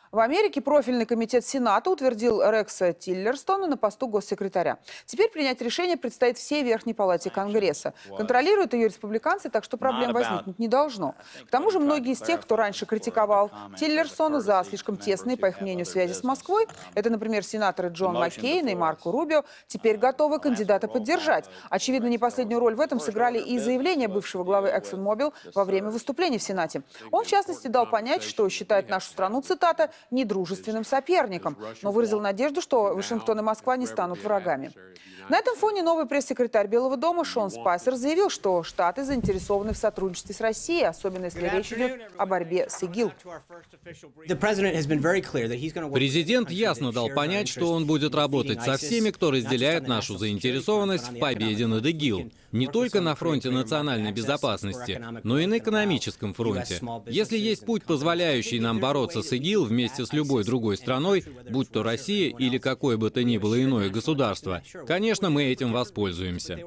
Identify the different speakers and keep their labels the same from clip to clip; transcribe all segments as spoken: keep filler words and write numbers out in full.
Speaker 1: В Америке профильный комитет Сената утвердил Рекса Тиллерстона на посту госсекретаря. Теперь принять решение предстоит всей Верхней палате Конгресса. Контролируют ее республиканцы, так что проблем возникнуть не должно. К тому же многие из тех, кто раньше критиковал Тиллерсона за слишком тесные, по их мнению, связи с Москвой, это, например, сенаторы Джон Маккейн и Марко Рубио, теперь готовы кандидата поддержать. Очевидно, не последнюю роль в этом сыграли и заявления бывшего главы ExxonMobil во время выступления в Сенате. Он, в частности, дал понять, что считает нашу страну, цитата, недружественным соперником, но выразил надежду, что Вашингтон и Москва не станут врагами. На этом фоне новый пресс-секретарь Белого дома Шон Спайсер заявил, что Штаты заинтересованы в сотрудничестве с Россией, особенно если речь идет о борьбе с ИГИЛ.
Speaker 2: Президент ясно дал понять, что он будет работать со всеми, кто разделяет нашу заинтересованность в победе над ИГИЛ. Не только на фронте национальной безопасности, но и на экономическом фронте. Если есть путь, позволяющий нам бороться с ИГИЛ вместе с любой другой страной, будь то Россия или какое бы то ни было иное государство, конечно, мы этим воспользуемся.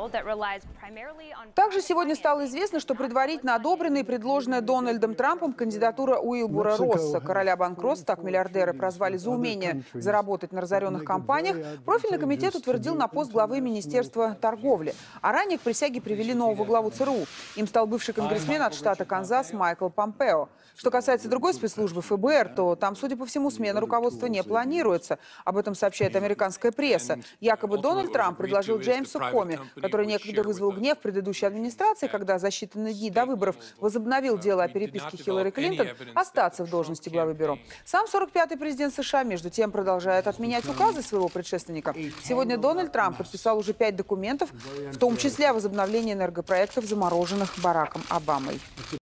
Speaker 1: Также сегодня стало известно, что предварительно одобренная и предложенная Дональдом Трампом кандидатура Уилбура Росса, короля банкротств, так миллиардеры прозвали за умение заработать на разоренных компаниях, профильный комитет утвердил на пост главы Министерства торговли. А ранее к присяге привели нового главу ЦРУ. Им стал бывший конгрессмен от штата Канзас Майкл Помпео. Что касается другой спецслужбы эф бэ эр, то там, судя по всему, смена руководства не планируется. Об этом сообщает американская пресса. Якобы Дональд Трамп предложил Джеймсу Коми, который некогда вызвал гнев предыдущей администрации, когда за считанные дни до выборов возобновил дело о переписке Хиллари Клинтон, остаться в должности главы бюро. Сам сорок пятый президент США, между тем, продолжает отменять указы своего предшественника. Сегодня Дональд Трамп подписал уже пять документов, в том числе о возобновлении энергопроектов, замороженных Бараком Обамой.